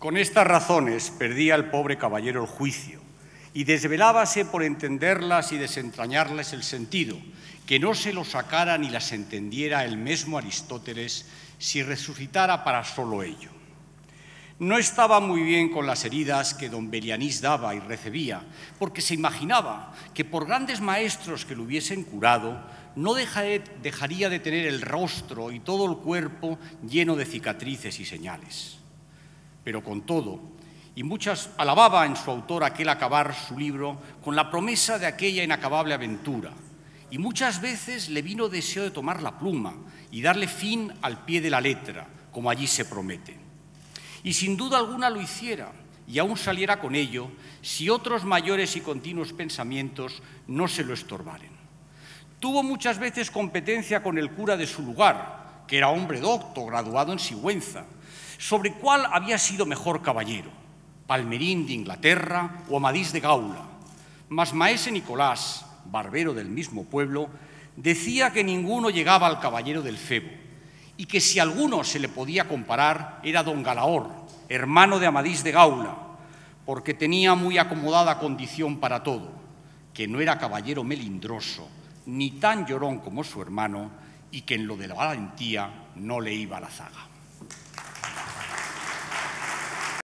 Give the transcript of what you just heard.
Con estas razones perdía el pobre caballero el juicio y desvelábase por entenderlas y desentrañarles el sentido, que no se lo sacara ni las entendiera el mesmo Aristóteles si resucitara para solo ello. No estaba muy bien con las heridas que don Belianís daba y recebía, porque se imaginaba que por grandes maestros que lo hubiesen curado, no dejaría de tener el rostro y todo el cuerpo lleno de cicatrices y señales. Pero con todo, y muchas alababa en su autor aquel acabar su libro con la promesa de aquella inacabable aventura, y muchas veces le vino deseo de tomar la pluma y darle fin al pie de la letra, como allí se promete. Y sin duda alguna lo hiciera, y aún saliera con ello, si otros mayores y continuos pensamientos no se lo estorbaren. Tuvo muchas veces competencia con el cura de su lugar, que era hombre docto, graduado en Sigüenza, sobre cuál había sido mejor caballero, Palmerín de Inglaterra o Amadís de Gaula. Mas maese Nicolás, barbero del mismo pueblo, decía que ninguno llegaba al caballero del Febo, y que si alguno se le podía comparar era don Galaor, hermano de Amadís de Gaula, porque tenía muy acomodada condición para todo, que no era caballero melindroso, ni tan llorón como su hermano, y que en lo de la valentía no le iba la zaga.